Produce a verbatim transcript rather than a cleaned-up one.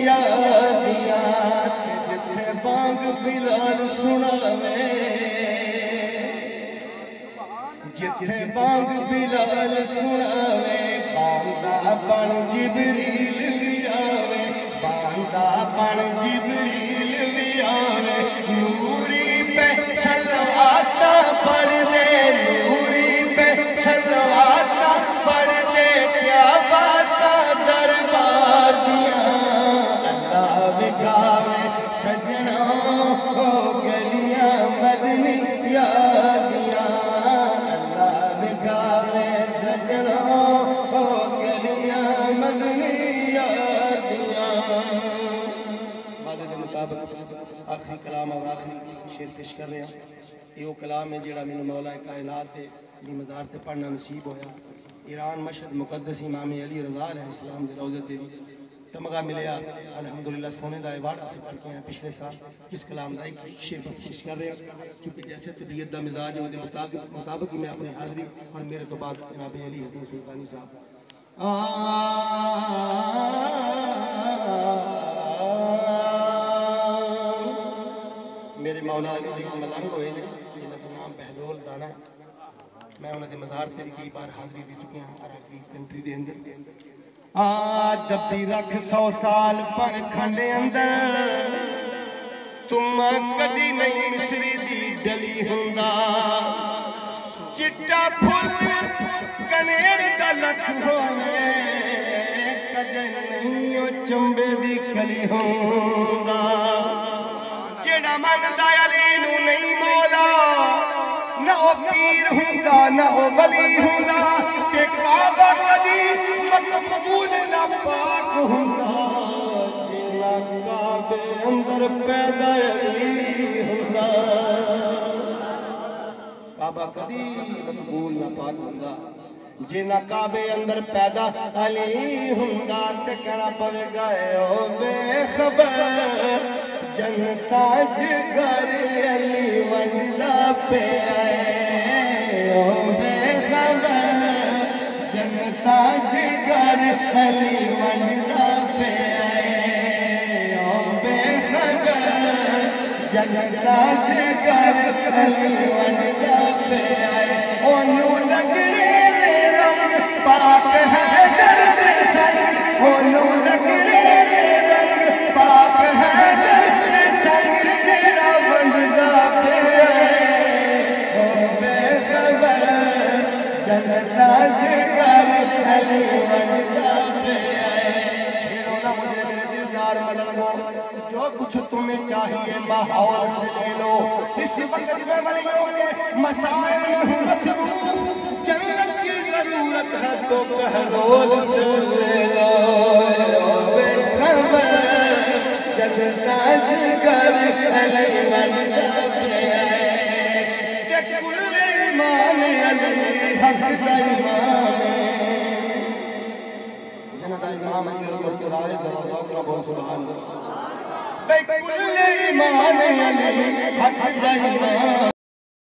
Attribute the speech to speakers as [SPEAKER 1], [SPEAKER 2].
[SPEAKER 1] یار دیاں جتھے بانگ بلال سناوے جتھے بانگ بلال سناوے باندہ بن جبریل بھی آوے باندہ بن جبریل بھی آوے نوری پہ صلواتاں پڑھ دے نوری پہ صلواتاں پڑھ دے کیا باتاں دربار دیاں اللہ بگاوے سجنا ہو گلیاں مدنی یار دیاں اللہ بگاوے سجنا ہو گلیاں مدنی یار دیاں وعدے دے مطابق آخری کلام اور آخری شعر پیش کر رہے ہیں یہ وہ کلام ہے جڑا میں مولا کائنات ہے بھی مزار سے پڑھنا نصیب ہویا ایران مشہد مقدس امام علی رضا علیہ السلام دے روزے تے تمغہ ملیا الحمدللہ سونے دا ایوارڈ حاصل کر کے ہیں پچھلے سال اس کلام دا ایک شعر بس پیش کر رہے ہیں چونکہ جیسے طبیعت دا مزاج ہے وہ دے مطابق ہی میں اپنی حاضری اور میرے تو بعد جناب علی حسین سلطانی صاحب میرے مولا علی دی ملنگ ہوئے نے جنہاں کا نام بہلول دانا ہے میں انہوں نے مزار سے بھی کئی بار حاضری دی چکے ہیں عراقی کنٹری دے اندر دبی رکھ سو سال پر کھنڈے اندر تم کدی نہیں مصری دی ڈلی ہندا چٹا پھل کنیر دا لکھ ہوئے کدی نہیں او چمبے دی کلی ہندا جڑا من دا علی نو نہیں مولا نہ او پیر ہوندا نہ او ولی ہوندا تے کعبہ کدی مقبول نہ پاک ہوندا جنا کعبے اندر پیدا علی ہوندا کعبہ کدی مقبول نہ پاک ہوندا جنا کعبے اندر پیدا علی ہوندا تے کہنا پوے گا او بے خبر جنتا جگر علی ونڈا پہ آئے او بے خبر جنتا جگر علی ونڈا پہ آئے او بے خبر جنتا جگر علی ونڈا پہ آئے اونو لگنے لے رنگ پاک ہے درد سچ اونو لگنے لے رنگ پاک ہے درد سچ میرا بندہ پہ او بے خبر جنتا جگر علی بندہ پہ چھیڑو نہ مجھے میرے دلدار ملنگو جو کچھ تمہیں چاہیے ماحول سے لے لو اس وقت میں ولیوں کے مسائل میں ہوں مصروف جنت کی ضرورت ہے تو بہلول سے لے لو او بے خبر جنتا جگر علی بندہ پہ کہ کل ایمان علی حق دا امام جنتا امام علی رحمت اللہ ذرا ذوق نہ بول سبحان اللہ بے کل ایمان علی حق دا امام